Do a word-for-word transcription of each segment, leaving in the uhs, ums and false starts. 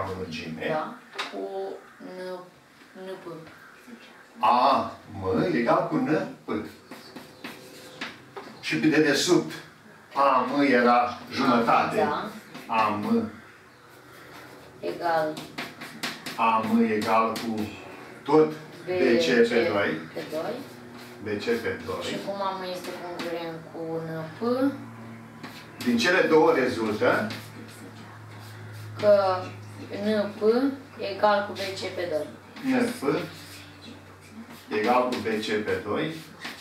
kilograme lungime. Da. Cu N, N, P. A, M egal cu N, P. Și pe dedesubt, A, M era jumătate. Da. A, M. Egal. A, M egal cu tot B C pe doi. Pe doi. B C pe doi. Și cum A, M este congruent cu N, P? Din cele două rezultă Că N, P egal cu B C pe doi. N, P egal cu B C pe doi.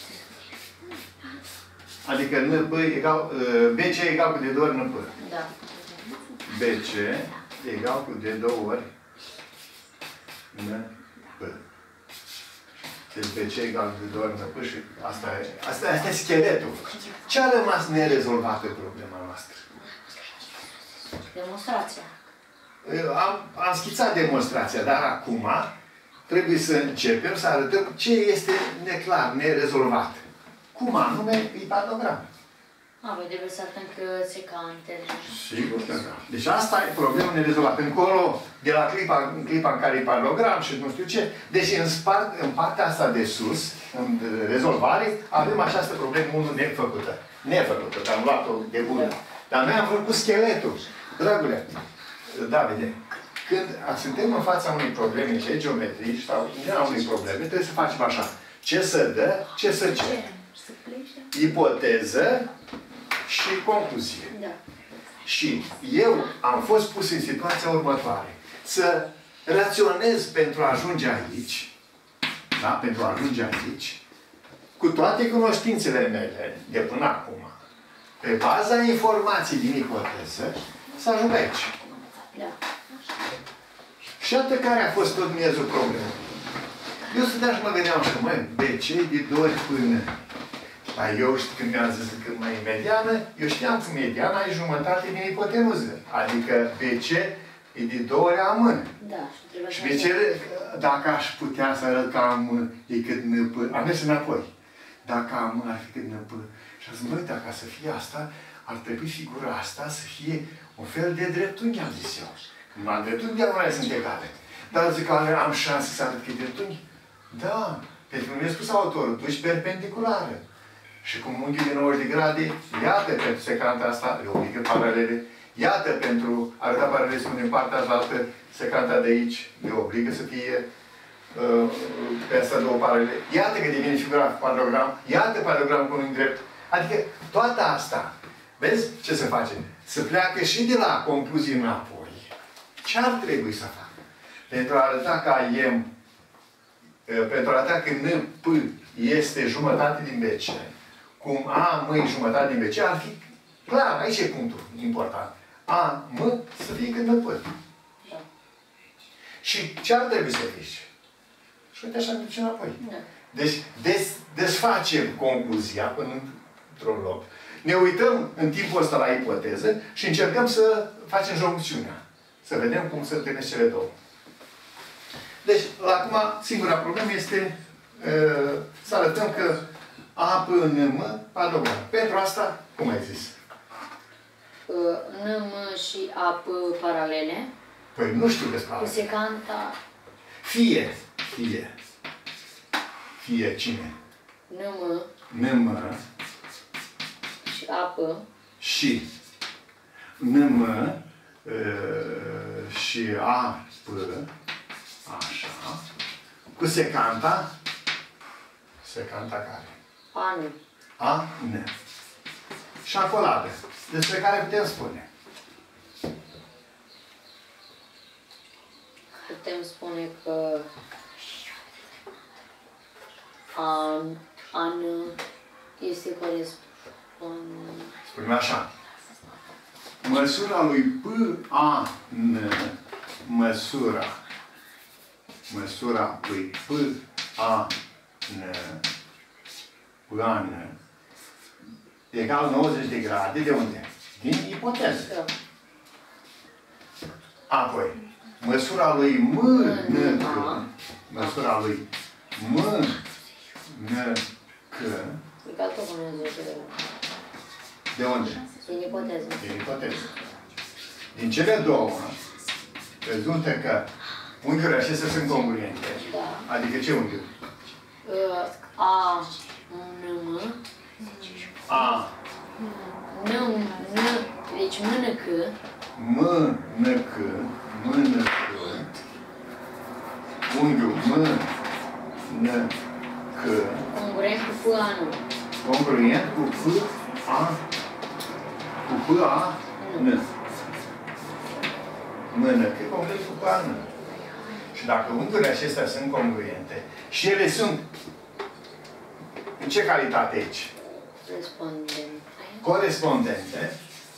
Adică N, P egal, B C egal cu de două ori N, P. Da. B C egal cu de două ori N, P. Deci B C egal cu de două ori N, P și asta e, asta, asta e scheletul. Ce a rămas nerezolvat pe problema noastră? Demonstrația. Am, am schițat demonstrația, dar acum trebuie să începem să arătăm ce este neclar, nerezolvat. Cum anume e paralogram. A, voi trebuie să arătăm că secante. Sigur că da. Deci asta e problema nerezolvată. Încolo, de la clipa, în clipa în care e paralogram și nu știu ce, deci în, spart, în partea asta de sus, în rezolvare, avem această problemă unul nefăcută. Nefăcută, că am luat-o de bună. Dar noi am făcut scheletul. Dragule, Davide, când suntem în fața unei probleme de geometrie sau în unei probleme, trebuie să facem așa. Ce să dă, ce să ce. Ipoteză și concluzie. Da. Și eu am fost pus în situația următoare. Să raționez pentru a ajunge aici, da? Pentru a ajunge aici, cu toate cunoștințele mele de până acum, pe baza informației din ipoteză, să ajung aici. Da. Și atât care a fost tot miezul problemei. Eu stăteam și mă gândeam și măi, B C de două ori până. Dar eu, când mi-am zis că mai e mediană, eu știam că mediana e jumătate din ipotenuză. Adică B C e de două ori A M. Da. Și B C, dacă aș putea să arăt că A M e cât N P, am mers înapoi. Dacă A M ar fi cât N P. Și am zis, măi, dacă să fie asta, ar trebui figura asta să fie un fel de dreptunghi, am zis eu. Numai dreptunghi diagonale sunt egale. Dar zic că am șanse să arăt că e dreptunghi? Da. Pentru că mi-a spus autorul, tu ești perpendiculară. Și cu unghiul de nouăzeci de grade, iată pentru secanta asta, le obligă paralele. Iată pentru a arăta paralele, spune în partea altă, secanta de aici, le obligă să fie uh, pe asta două paralele. Iată că devine figura paralogram. Iată paralogram cu un unghi drept. Adică toată asta, vezi ce se face? Să pleacă și de la concluzii înapoi. Ce ar trebui să facă? Pentru a arăta că M, pentru a arăta că N P este jumătate din B C, cum A M e jumătate din B C, ar fi clar, aici e punctul important. A M să fie cât N P. Da. Și ce ar trebui să fie? Și uite așa duce înapoi. Da. Deci des, desfacem concluzia până într-un loc. Ne uităm în timpul ăsta la ipoteză și încercăm să facem joncțiunea. Să vedem cum se întâlnesc cele două. Deci, la acum, singura problemă este uh, să arătăm că A, P, N, M, paralogram. Pentru asta, cum ai zis? N, M și A, P paralele. Păi nu știu despre Cu asta. secanta Fie, fie, fie cine? N, M N, M și A, P. și N, M uh, și A, P, așa, cu secanta, secanta care? A, N. A, N. Și acoladă, despre care putem spune. Putem spune că A, A, N este corespondent. Spunem așa. Măsura lui P, A, N, măsura, măsura lui P, A, N, P, A, N, egal nouăzeci de grade, de unde? Din ipoteză. Da. Apoi, măsura lui M, N, C, măsura lui M, N, C, Egal tot cu nouăzeci de grade. de unde? Din ipoteză. Din ipoteză. Din cele două, rezultă că unghiurile acestea sunt congruente. Da. Adică ce unghiuri? Uh, A, N, M. A. N, N, deci mânecă. Mânecă, mânecă. Unghiul mânecă. Congruent cu F, A, N. Congruent cu F, A, cu F, A, N. Mânecă, congruent cu F, A, N. Și dacă unghiurile acestea sunt congruente și ele sunt în ce calitate aici? Corespondente. Corespondente.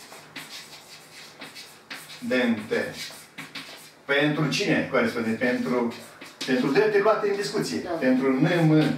Dente. Pentru cine corespondente? Pentru, pentru drepte luate în discuție. Da. Pentru N, M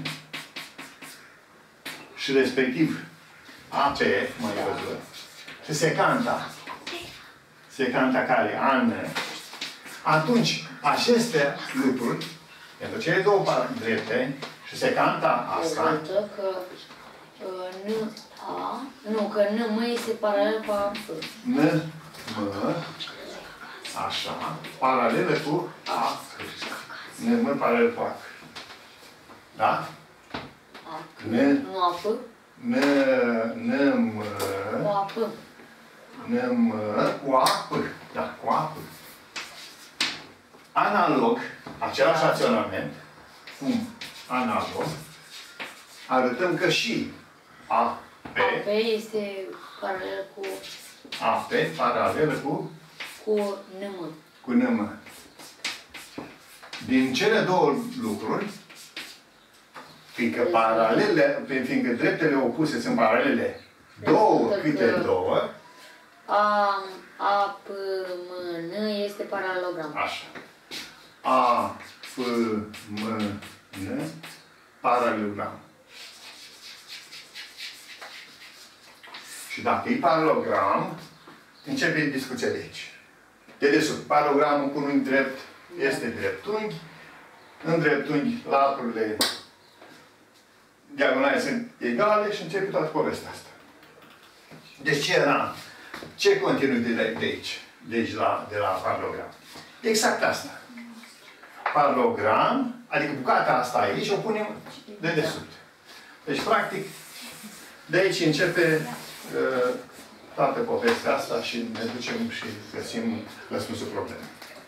și respectiv A P, mai Da. văzut. Și secanta. Secanta care? A, N. Atunci, aceste lucruri, pentru cele două drepte și secanta asta, Rezultă că uh, N, A, nu, că N, M este paralel cu A, F. N, M, așa, paralelă cu A. N, M, paralel cu A. Da? A, N, nu A, F, N, N, M, cu A, F. N, M, cu A, P. Da, cu A, P. Analog, același acționament, cum analog, arătăm că și A, P, A, P este paralel cu, A, P, paralelă cu cu N, M. cu N, M. Din cele două lucruri, fiindcă paralele, fiindcă dreptele opuse sunt paralele, două câte două, A, A, P, M, N este paralelogram. așa. A, F, M, N, paralelogram. Și dacă e paralelogram, începe discuția de aici. De desubt, paralelogramul cu un unghi drept este dreptunghi. În dreptunghi, laturile diagonale sunt egale și începe toată povestea asta. Deci ce era? Ce continui de, de aici? De aici, la, de la paralogram? Exact asta. Paralogram, adică bucata asta aici, o punem de desubt. Deci, practic, de aici începe uh, toată povestea asta și ne ducem și găsim răspunsul problemei.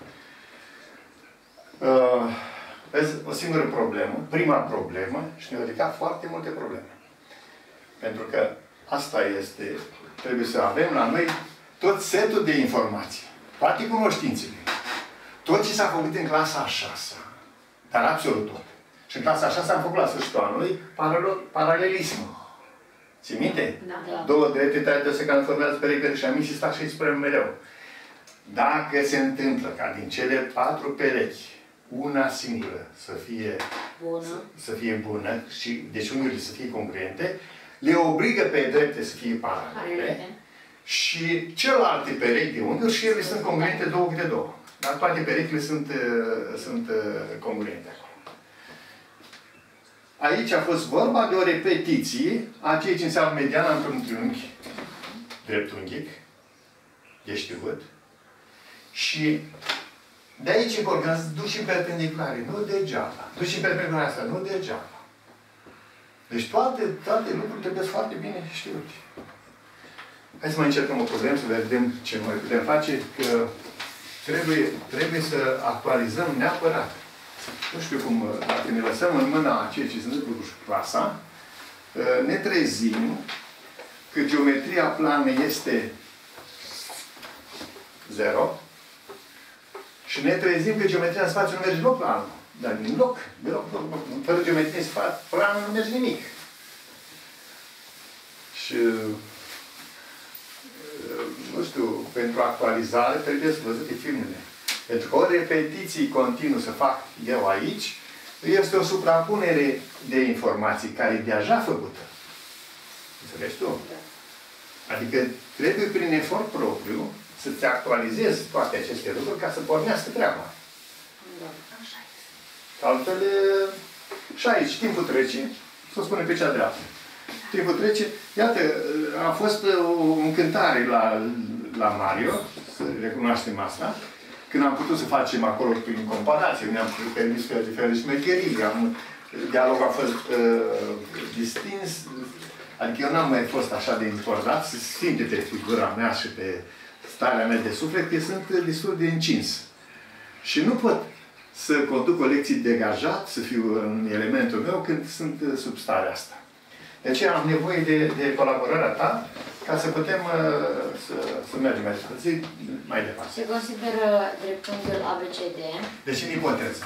Uh, vezi, o singură problemă, prima problemă, și ne-a ridicat foarte multe probleme. Pentru că asta este, trebuie să avem la noi tot setul de informații, toate cunoștințele. Tot ce s-a făcut în clasa a șasea, dar absolut tot. Și în clasa a șasea am făcut la sfârșitul anului paralelism. Ții minte? Da. Da. Două drepte tare de secant formează perechile și am insistat și îi spunem mereu. Dacă se întâmplă ca din cele patru perechi, una singură să fie bună, să, să fie bună și deci unghiurile să fie congruente, le obligă pe drepte să fie paralele și celelalte perechi de unghiuri și ele sunt congruente două câte două. Dar toate perechile sunt, uh, sunt uh, congruente acolo. Aici a fost vorba de o repetiție a ceea ce înseamnă mediana într-un triunghi dreptunghic, de știut. Și de aici important să duci în perpendiculare, nu degeaba. Duci în perpendiculare asta, nu degeaba. Deci toate, toate lucrurile trebuie foarte bine știute. Hai să mai încercăm o problemă, să vedem ce mai putem face, că trebuie, trebuie să actualizăm neapărat. Nu știu cum, dacă ne lăsăm în mâna ceea ce se întâmplă cu clasa, ne trezim că geometria plană este zero și ne trezim că geometria în spațiu nu merge deloc plană. Dar din loc, deloc, deloc, deloc. Fără geometrie în spațiu plană nu merge nimic. Și nu știu, pentru actualizare trebuie să văzute filmele. Pentru că o repetiție continuă să fac eu aici, este o suprapunere de informații care e deja făcută. Înțelegi tu? Adică trebuie prin efort propriu să-ți actualizezi toate aceste lucruri ca să pornească treaba. Altfel, și aici, timpul trece, să spune pe cea dreaptă. Timpul trece, iată, a fost o încântare la, la Mario, să recunoaștem asta, când am putut să facem acolo prin comparație, ne-am permis pe diferite șmecherii, am, dialogul a fost uh, distins, adică eu n-am mai fost așa de încordat, să simte pe figura mea și pe starea mea de suflet, că sunt destul de încins. Și nu pot să conduc o lecție degajat, să fiu în elementul meu când sunt sub starea asta. De aceea am nevoie de, de colaborarea ta ca să putem uh, să, să mergem mai departe. mai departe. Se consideră dreptunghiul A B C D. Deci în ipoteză.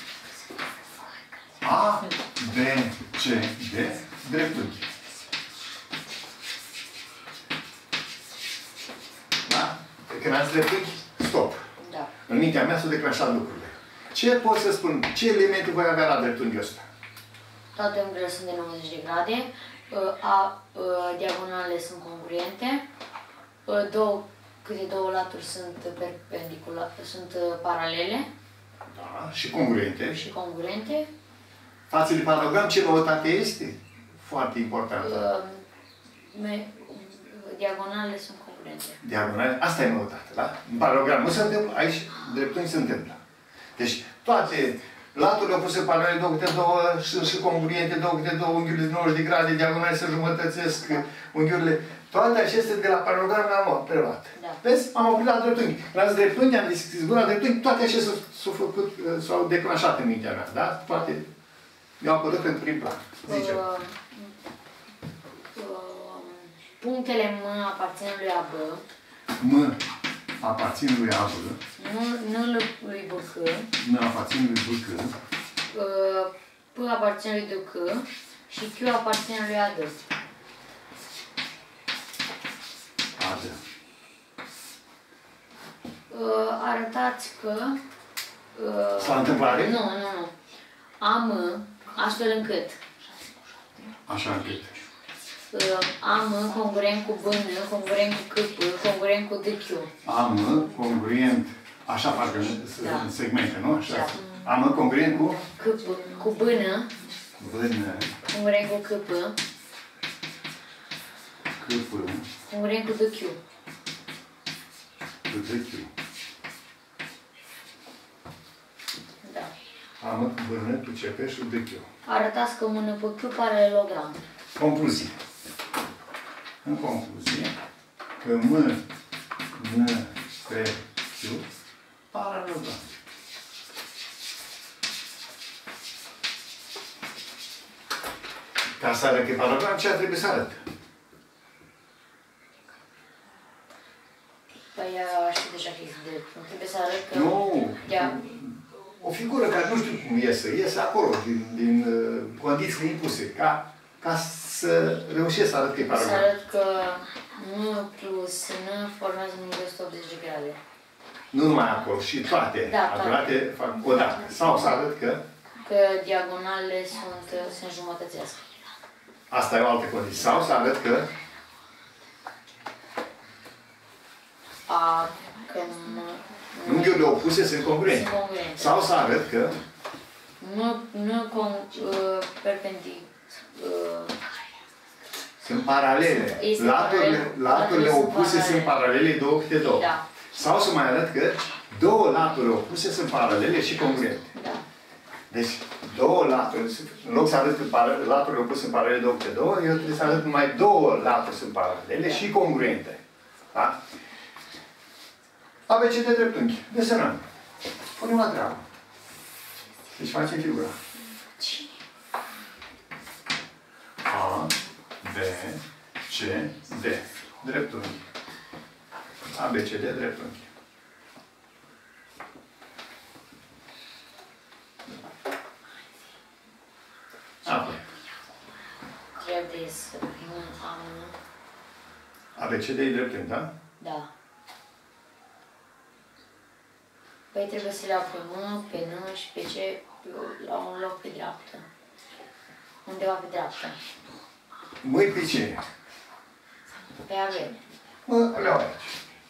A, B, C, D, dreptunghi. Da? Când ați dreptunghi, stop. Da. În mintea mea s-au declanșat lucrurile. Ce pot să spun? Ce elemente voi avea la dreptunghiul ăsta? Toate unghiurile sunt de nouăzeci de grade. A, diagonalele sunt congruente. Două, câte două laturi sunt perpendiculare, sunt paralele. Da, și congruente. Și congruente. Față de paralogram, ce noutate este? Foarte importantă. Diagonalele sunt congruente. Diagonale, asta e noutate, da? În paralogram nu se întâmplă, aici dreptunghi se întâmplă. Deci, toate laturile opuse paralele, două câte două, și, și congruente, două câte două, unghiurile de nouăzeci de grade, diagonale se jumătățesc, unghiurile. Toate acestea de la paralogram le-am preluat. Da. Vezi? Am oprit la dreptunghi. La dreptunghi, am deschis la dreptunghi, toate acestea s-au făcut, s-au declanșat în mintea mea, da? Toate mi-au apărut în prim plan. Zice. Uh, uh, punctele M aparțin lui A B. M aparțin lui A B. N lui B C. N aparțin lui B C. Uh, P aparține lui D C. Și Q aparține lui A D. A D. Uh, arătați că... Uh, S-a întâmplat? Nu, nu, nu. Am, astfel încât Așa încât. uh, am congruent cu B N, congruent cu C P, congruent cu D Q. Am congruent, așa parcă Da. în segmente, nu? Așa. Da. Am congruent cu? C P, cu B N, B N, congruent cu C P, C P, congruent cu D Q. cu D Q. Da. Am B N, cu C P și D Q. Arătați că un P Q paralelogram. Concluzie. În concluzie, că M, N, P, Q, paralelogram. Ca să arăt că e paralelogram, ce ar trebui să arăt? Păi știu deja că e de... Trebuie să arăt că... Nu! Ia. O figură care nu știu cum iese, iese acolo, din, din uh, condițiile impuse, ca, ca să reușesc să arăt că e Să paralelogram. arăt că M plus N formează un unghi de o sută optzeci de grade. Nu numai acolo, și toate Da, toate. adunate fac o dată. Sau să arăt că Că diagonalele sunt, se înjumătățesc. asta e o altă condiție. Sau să arăt că A, că M... unghiurile opuse sunt congruente. Sunt congruente. Sau să arăt că Nu, nu con, uh, perpendic, uh, sunt paralele. Este Laturile, paralel. laturile Laturile sunt opuse paralele. sunt paralele două câte două. Da. Sau să mai arăt că două laturi opuse sunt paralele și congruente. Da. Deci, două laturi, în loc să arăt că par- laturile opuse sunt paralele două câte două, eu trebuie să arăt numai două laturi sunt paralele și congruente. Da? A B C de dreptunghi. Desenăm. Punem la treabă. Deci facem figura. A, B, C, D. Dreptunghi. A, B, C, D, dreptunghi. Apoi. Trebuie să nu am... A, B, C, D e dreptunghi, da? Da. Păi trebuie să le iau pe M, pe N și pe C la un loc pe dreapta. Undeva pe dreapta. Mâi pe cine? Pe avem. Mă, le-au aici.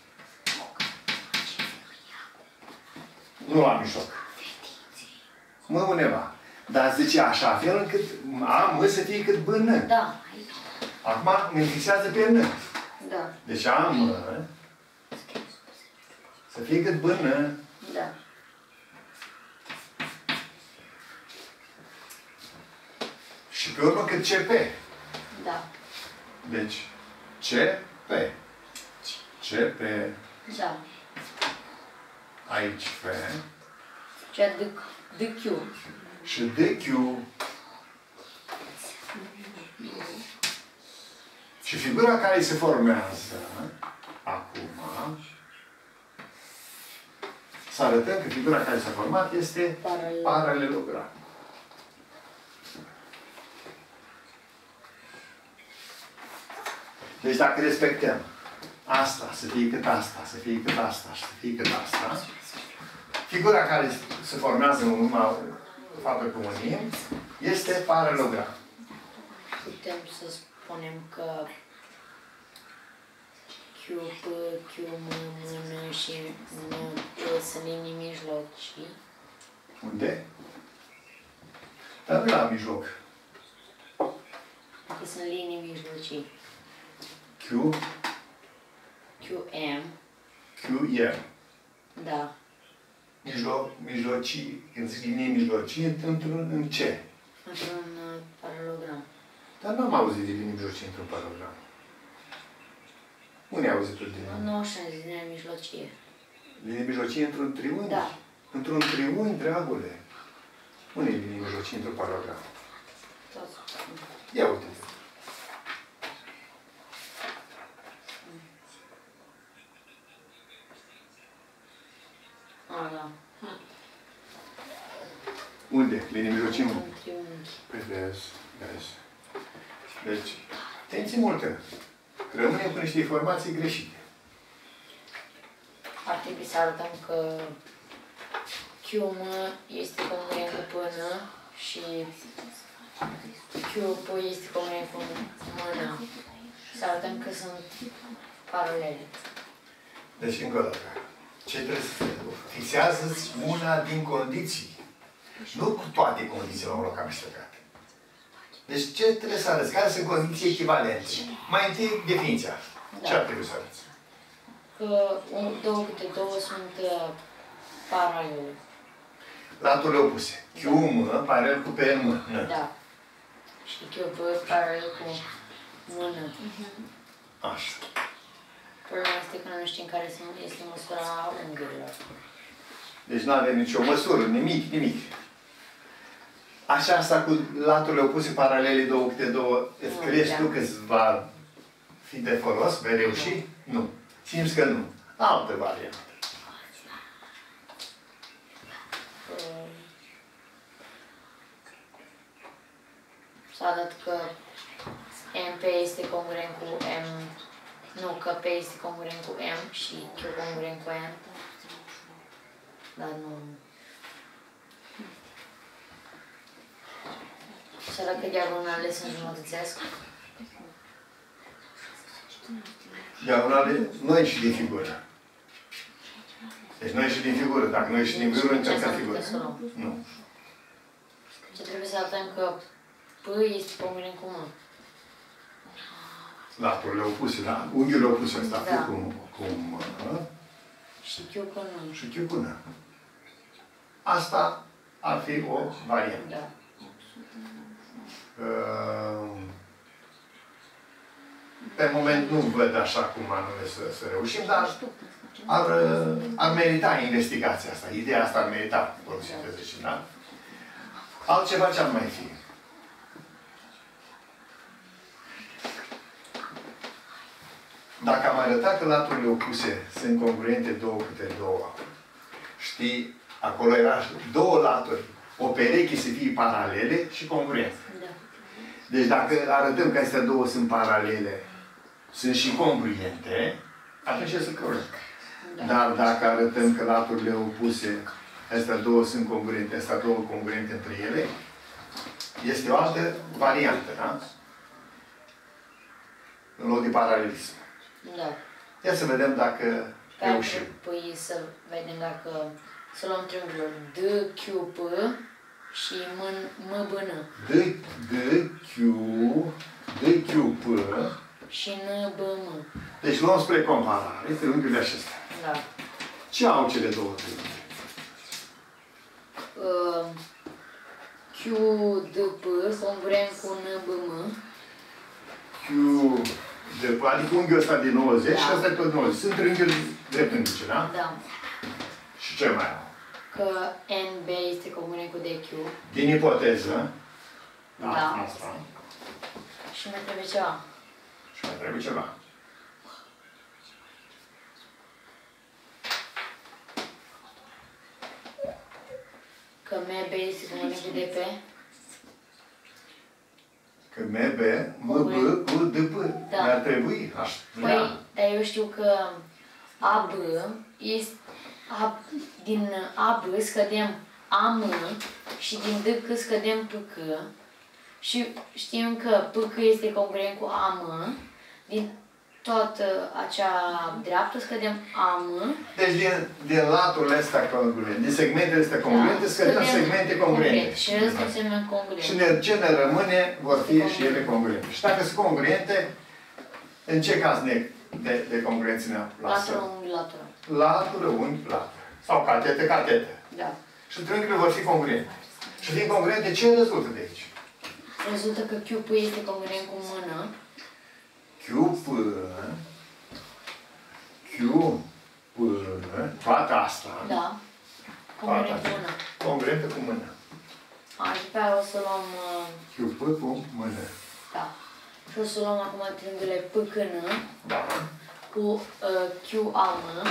Nu la mijloc. Mă undeva. Dar zice așa fel încât A, mă, să fie cât B, N. Da. Acum ne fixează pe N. Da. Deci A, mă, să fie cât B, N. Da. Și pe urmă cât C P. Da. Deci, C P. C P. Da. Aici F. Cea de, de Q. Și de Q. Și figura care se formează acum, să arătăm că figura care s-a format este Paralel. paralelogram. Deci dacă respectăm asta, să fie cât asta, să fie cât asta și să fie cât asta, figura care se formează în urma faptului că unim este paralelogram. Putem să spunem că Q, P, Q, M, M, N și N, P sunt linii mijlocii. Unde? Dar nu la mijloc. Că sunt linii mijlocii. Q, Q, M. Q, M. Da. Mijloc, mijlocii, când zic linii mijlocii, într-un în ce? Într-un uh, paralelogram. Dar nu am auzit de linii mijlocii într-un paralelogram. Unde ai auzit-o de linii? Nu așa, linia mijlocie. Linii mijlocii într-un triunghi? Da. Într-un triunghi, dragule. Unde e linii mijlocii într-un paralelogram? Toți. Ia uite. A, da. Unde? Linii mijlocii unde? Un triunghi. Păi vezi, vezi. Deci, atenție multă. Rămânem cu niște informații greșite. Ar trebui să arătăm că Q M este congruent cu P N și Q P este congruent cu M N. Să arătăm că sunt paralele. Deci, încă o dată. Ce trebuie să fixează una din condiții. Nu cu toate condițiile la un loc amestecat. Deci ce trebuie să arăți? Care sunt condiții echivalente? Mai întâi, definiția. Da. Ce ar trebui să arăți? Că un, două câte două sunt uh, paralele. Laturile opuse. Q M paralel cu P M. Da. Și Q P paralel cu M N. Așa. Problema este că nu știm care este măsura unghiurilor. Deci nu avem nicio măsură, nimic, nimic. Așa asta cu laturile opuse paralele două câte două, îți crezi tu că îți va fi de folos? Vei reuși? Nu. Simți că nu. Altă variantă. Uh, S-a dat că M P este congruent cu M. Nu, că P este congruent cu M și Q congruent cu M. Dar nu... Și dacă diagonalele se înjumătățesc? Diagonale nu ieși din figură. Deci nu ieși din figură. Dacă nu ieși din figură, încercăm figură. Nu. Ce trebuie să arătăm că P este congruent cu M. Laturile opuse, da? Unghiurile opuse ăsta. Da. Cum, cum, Și Q cu N. și Q cu N. Asta ar fi o variantă. Da. Pe moment nu văd așa cum anume să, să reușim, dar ar, ar merita investigația asta. Ideea asta ar merita folosită, zice, da? Altceva ce ar mai fi? Dacă am arătat că laturile opuse sunt congruente două câte două, știi, acolo era două laturi, o pereche să fie paralele și congruente. Da. Deci dacă arătăm că astea două sunt paralele, sunt și congruente, atunci este corect. Da. Dar dacă arătăm că laturile opuse, astea două sunt congruente, astea două congruente între ele, este o altă variantă, da? În loc de paralelism. Da. Ia să vedem dacă Pe reușim. Păi să vedem dacă să luăm triunghiul D Q P și M B N. D, D, Q, D, Q, P. Și N B M. Deci luăm spre comparare triunghiurile acestea. Da. Ce au cele două triunghiuri? uh, Q D P congruent cu N B M. Q D P, adică unghiul ăsta de nouăzeci și Da. ăsta tot nouăzeci. Sunt triunghiuri dreptunghice, da? Da. Și ce mai au? Că N B este congruent cu D Q. Din ipoteză. Da. Asta. Și mai trebuie ceva. Și mai trebuie ceva. Că M B este congruent cu D P. Că M B, M B cu D P. Da. Ar trebui. Aș Păi, vrea. dar eu știu că A B este... A, din A B scădem A M și din D C scădem P C. Și știm că P C este congruent cu A M. Din toată acea dreaptă scădem A M. Deci din, din laturile astea congruente, din segmentele astea congruente, Da, scădem scădem segmente congruente. Și restul înseamnă congruent. Și ne, ce ne rămâne vor fi și ele congruente. Și dacă sunt congruente, în ce caz ne, de, de congruență ne lasă? Latură, unghi, latură. Latură, unghi, latură. Sau catete, catete. Da. Și triunghiurile vor fi congruente. Și fiind congruente, ce rezultă de aici? Rezultă că Q P este congruent cu mână. Q P, Q P, toată asta, Da. toată Congruent cu asta, mână. congruentă cu mână. A, și pe aia o să luăm... uh, Q P cu mână. Da. Și o să luăm acum triunghiurile P C N Da. cu uh, Q A M.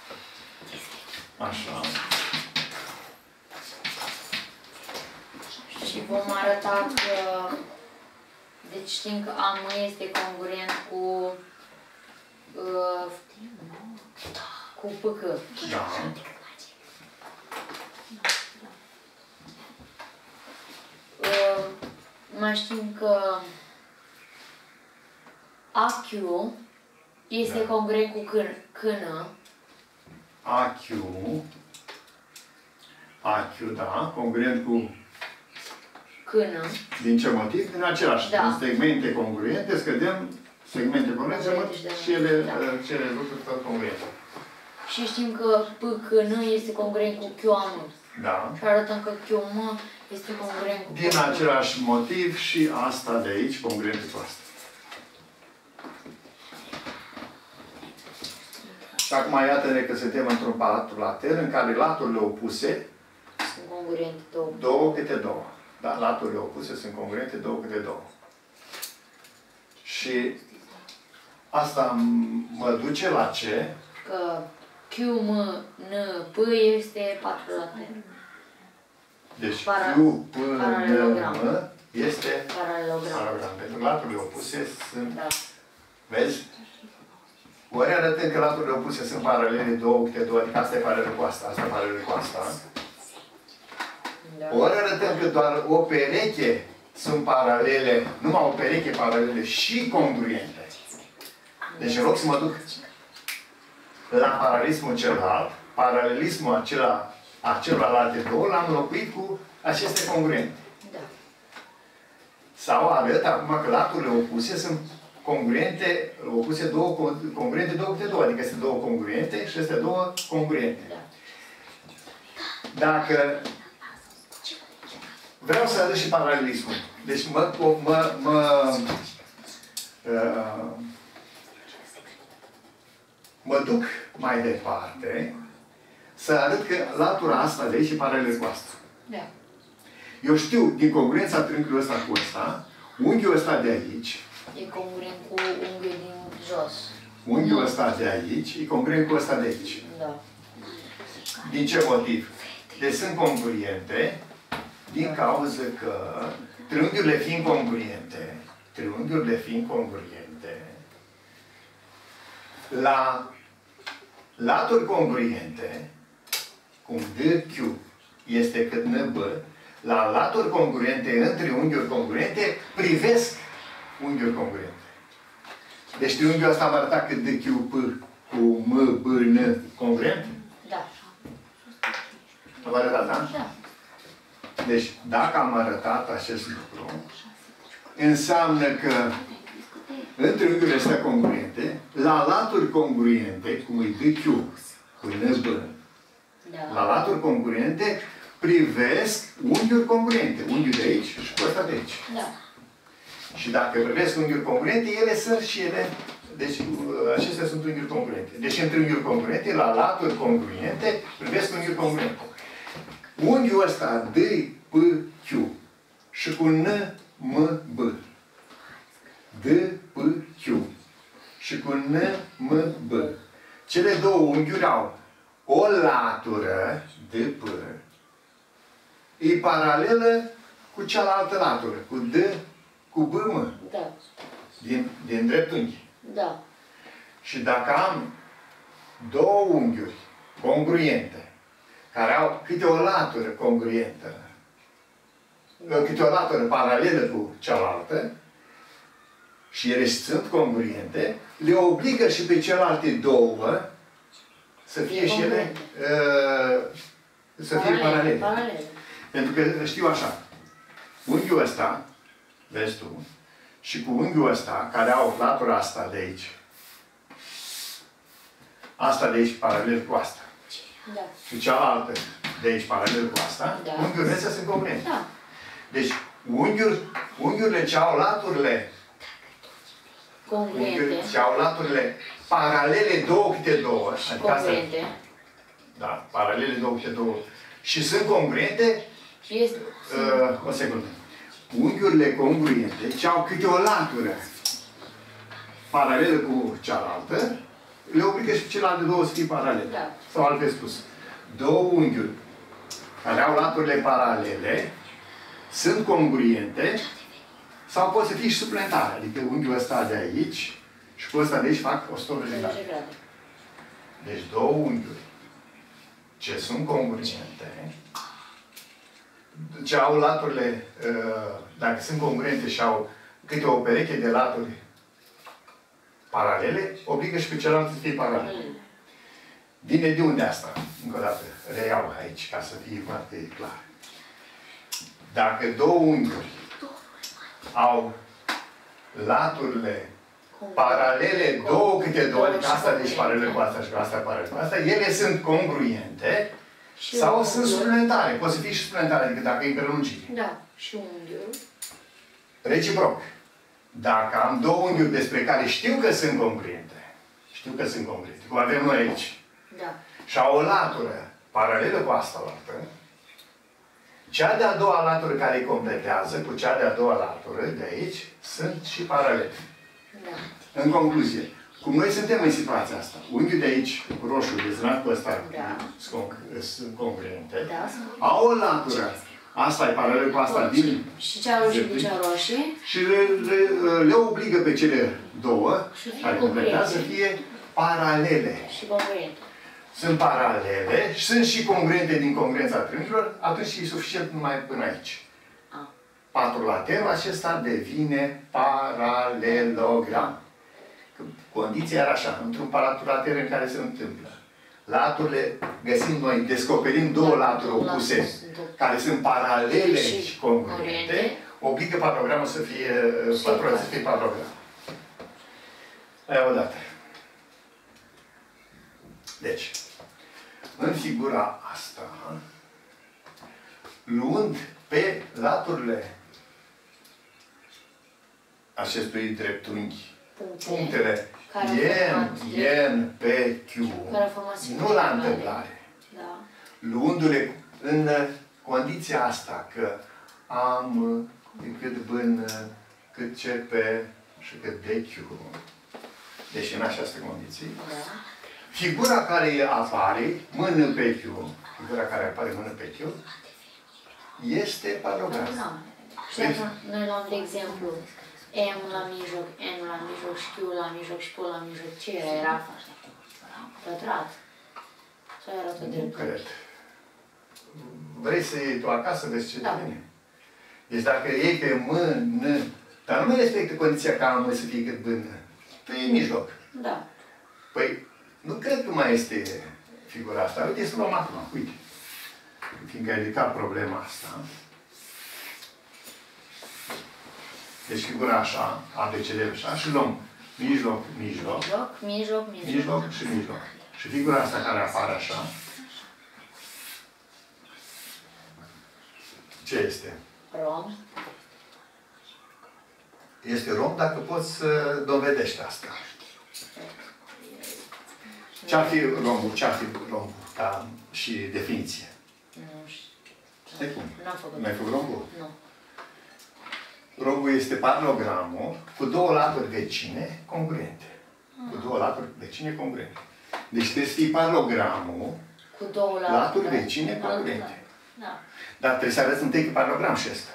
Așa. Și vom arăta că... Deci știm că A M este congruent cu... Uh, cu P C. Da. Uh, mai știm că A Q este Da. congruent cu C N. A Q, A Q, da, congruent cu, C N. din ce motiv? Din același. Da. Din segmente congruente, scădem segmente congruente Congruente, și ele, da. ce rezultă tot congruente. Și știm că P C N este congruent cu Q A M. Da. Și arătăm că Q M este congruent cu Din același motiv și asta de aici, congruentă cu asta. Și acum iată-ne că suntem într-un patru-later în care laturile opuse, Sunt congruente două. două câte două. Da, laturile opuse sunt congruente, două câte două. Și asta mă duce la ce? Că Q M N P este patru later. Deci Para- Q până paralelogram. este Paralelogram. paralelogram. Pentru laturile opuse sunt, Da. vezi? Ori arătând că laturile opuse sunt paralele două câte două, adică asta e paralel cu asta, asta e paralel cu asta. Da. Ori arătăm că doar o pereche sunt paralele, numai o pereche paralele și congruente. Deci în loc să mă duc la paralelismul celălalt, paralelismul acela, acelelalte două l-am înlocuit cu aceste congruente. Da. Sau arăt acum că laturile opuse sunt congruente, opuse două, congruente două câte două, adică sunt două congruente și astea două congruente. Da. Dacă vreau să arăt și paralelismul. Deci mă, mă, mă, uh, mă duc mai departe să arăt că latura asta de aici e paralel cu asta. Da. Eu știu, din congruența triunghiului ăsta cu ăsta, unghiul ăsta de aici, E congruent cu unghiul din jos. unghiul ăsta de aici, e congruent cu ăsta de aici. Da. Din ce motiv? Deci sunt congruente din cauza că triunghiurile fiind congruente, triunghiurile fiind congruente, la laturi congruente, cum D Q este cât N B, la laturi congruente, în triunghiuri congruente, privesc unghiuri congruente. Deci triunghiul ăsta am arătat cât D Q P cu M, B, N congruent? Da. Am arătat, da? Da. Deci, dacă am arătat acest lucru, înseamnă că în triunghiurile astea congruente, la laturi congruente, cum e D Q cu N B, Da. la laturi congruente, privesc unghiuri congruente. Unghiul de aici și cu ăsta de aici. Da. Și dacă privesc unghiuri congruente, ele sunt și ele. Deci acestea sunt unghiuri congruente. Deci între unghiuri congruente, la laturi congruente, privesc unghiuri congruente. Unghiul ăsta D, P, Q și cu N, M, B. D, P, Q și cu N, M, B. Cele două unghiuri au o latură, D, P, e paralelă cu cealaltă latură, cu D, cu B, M. Da. Din, din dreptunghi. Da. Și dacă am două unghiuri congruente, care au câte o latură congruentă, câte o latură paralelă cu cealaltă, și ele sunt congruente, le obligă și pe celelalte două să fie și ele uh, să fie paralele. Paralele. Pentru că știu așa, unghiul ăsta, vezi tu, și cu unghiul ăsta, care au latura asta de aici, asta de aici paralel cu asta, Da. și cealaltă de aici paralel cu asta, Da. unghiurile astea sunt congruente. Da. Deci, unghiuri, unghiurile ce au laturile, unghiurile Congruente. ce au laturile paralele două câte două, adică asta, Congruente. da, paralele două câte două, și sunt congruente, Și este... uh, o secundă, unghiurile congruente ce au câte o latură paralelă cu cealaltă, le obligă și celelalte două să fie paralele. Da. Sau altfel spus, două unghiuri care au laturile paralele sunt congruente sau pot să fie și suplimentare. Adică unghiul ăsta de aici și cu ăsta de aici fac o sută optzeci de grade. Deci două unghiuri ce sunt congruente, ce au laturile, dacă sunt congruente și au câte o pereche de laturi paralele, obligă și pe celălalt să fie paralele. Vine de unde asta? Încă o dată, reiau aici, ca să fie foarte clar. Dacă două unghiuri au laturile paralele, două câte două, adică asta deci paralele cu asta și cu asta paralele cu asta, ele sunt congruente sau sunt suplimentare. Pot să fie și suplimentare, adică dacă e prelungire. Da. Și unghiul. Reciproc. Dacă am două unghiuri despre care știu că sunt congruente, știu că sunt congruente, cum avem noi aici, Da. și au o latură paralelă cu asta lată, cea de-a doua latură care îi completează cu cea de-a doua latură de aici sunt și paralele. Da. În concluzie, cum noi suntem în situația asta, unghiul de aici, cu roșu, dezonat cu ăsta, Da. sunt congruente, Da. au o latură, asta e paralel cu asta din Și cea roșie cu cea roșie. și le, le, le obligă pe cele două, Și fie care completează, să congruente. fie paralele. Și congruente. Sunt paralele, sunt și congruente din congruența triunghiilor, atunci e suficient numai până aici. A. Patrulaterul acesta devine paralelogram. Condiția era așa, într-un patrulater în care se întâmplă. Laturile, găsim noi, descoperim două laturi opuse, care sunt paralele și congruente, obligă paralogramul să fie, patrul să fie paralogram. Aia odată. Deci, în figura asta, luând pe laturile acestui dreptunghi, punctele N, N, P, Q, nu la întâmplare, Da. luându-le în condiția asta că am cât B N, cât C P și cât D Q, deci în această condiție, Da. figura care apare, mână pe Q, figura care apare mână pe Q, este paralogram. Da. Și atunci noi luăm, de exemplu, M la mijloc, N la mijloc și Q la mijloc și P la mijloc. Ce era? Era pătrat. Sau era tot Nu drept? cred. Vrei să iei tu acasă, vezi ce Da. devine. Deci dacă iei pe mână, dar nu mai respectă condiția ca mână să fie cât bână. Tu iei mijloc. Da. Păi, nu cred că mai este figura asta. Uite, să luăm acum. Uite. Fiindcă ai ridicat problema asta. Deci figura așa, A B C D așa, și luăm mijloc, mijloc, Mijloc, mijloc, mijloc. mijloc și mijloc. Și figura asta care apare așa, Ce este? Rom. Este rom dacă poți să dovedești asta. Ce-ar fi romul? Ce-ar fi romul? Ca și definiție. Nu știu. Stai cum? N-am făcut. N-ai făcut rombul? Nu. Rombul este paralogramul cu două laturi vecine congruente. Cu două laturi vecine congruente. Deci trebuie să fie paralogramul Cu două laturi, laturi da. vecine Da, congruente. Da. Dar trebuie să arăți întâi că paralogram și ăsta.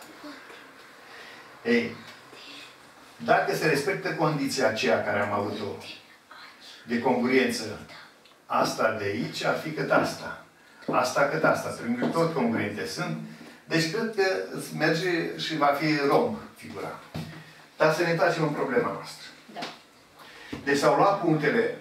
Ei, dacă se respectă condiția aceea care am avut-o de congruență, asta de aici ar fi cât asta. Asta cât asta. Pentru că tot congruente sunt. Deci cred că merge și va fi rom figura. Dar să ne întoarcem în problema noastră. Da. Deci s-au luat punctele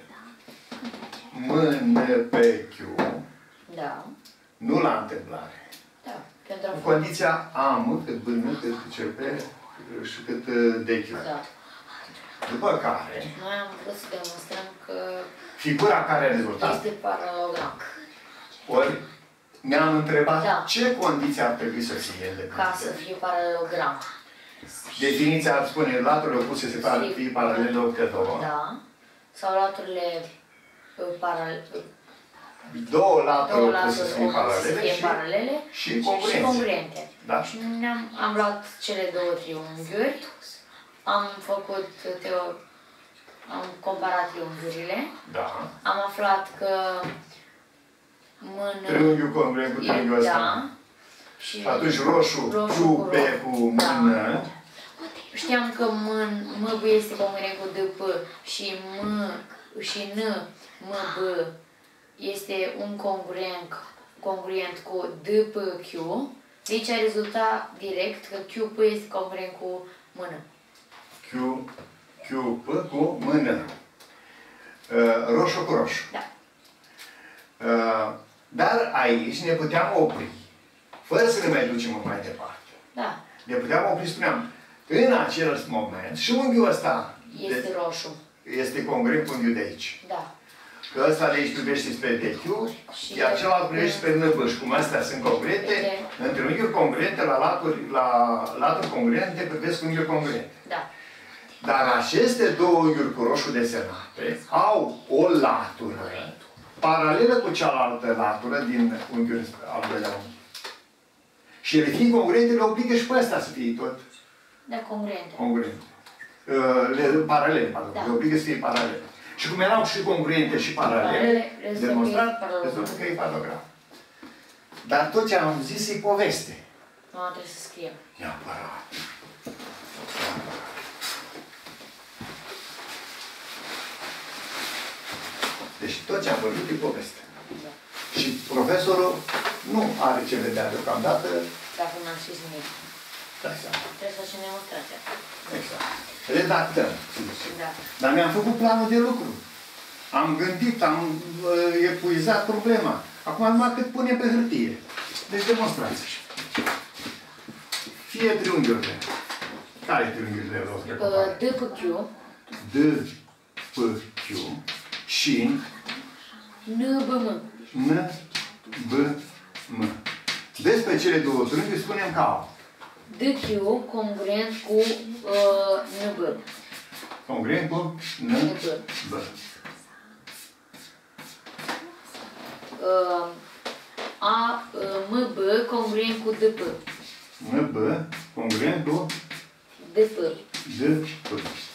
M, N, P, Q. Da. Nu la întâmplare. Da. Pentru a În fi... condiția A, M, cât B, N, cât C, P și cât D, Q. Da. După care, Noi am vrut să demonstrăm că figura care a rezultat, este paralogram. ori ne-am întrebat Da. ce condiții ar trebui să fie Ca îndeplinite. să fie paralogram. Definiția ar spune laturile opuse se fac Și- fi paralele opte două. Da. Sau laturile uh, paralele. Două laturi Două opuse să laturi fie opuse să paralele fie și, paralele și și congruențe. congruente. Da? Și ne-am, am luat cele două triunghiuri, am făcut teo, am comparat triunghiurile, Da. am aflat că mână... Triunghiul congruent cu triunghiul ăsta. Da. Și Atunci roșu, roșu Q, cu P roșu. cu mână. știam că mân, M B este congruent cu D P și M și N M B este un congruent, congruent cu D P Q. Deci a rezultat direct că Q P este congruent cu mână. Q, Q, P cu mână. Uh, roșu cu roșu. Da. Uh, dar aici ne puteam opri. Fără să ne mai ducem mai departe. Da. Ne puteam opri, spuneam, în acel moment, și unghiul ăsta Este de, roșu. este congruent cu unghiul de aici. Da. Că ăsta de aici privește spre D Q, Și iar celălalt privește spre N B. Și cum astea sunt congruente, De- între unghiuri congruente, la laturi, la laturi congruente, privesc unghiuri congruente. Da. Dar aceste două unghiuri cu roșu desenate au o latură paralelă cu cealaltă latură din unghiul al doilea unghi. Și ele fiind congruente, le obligă și pe astea să fie tot Da, congruente. congruente. Uh, Le, paralele, pardon. Da. Le obligă să fie paralele. Și cum erau și congruente și paralele, Paralele, rezultă că e demonstrat, paralogram. rezultă că e paralogram. Dar tot ce am zis e poveste. Nu, trebuie să scriem. Neapărat. Deci tot ce am vorbit e poveste. Da. Și profesorul nu are ce vedea deocamdată. Dacă n-am scris nimic. Dai seama. Trebuie să facem demonstrația. Exact. Redactăm. să zicem. Da. Dar mi-am făcut planul de lucru. Am gândit, am uh, epuizat problema. Acum numai cât punem pe hârtie. Deci demonstrați. Fie triunghiurile. Care triunghiurile vreau să Uh, D P Q, D, P, Q și N B M. N, B, M. Despre cele două triunghiuri spunem că au. D Q congruent cu uh, N B. Congruent cu N, B. Uh, A uh, M B congruent cu D P. N, B, congruent cu D P. D, P.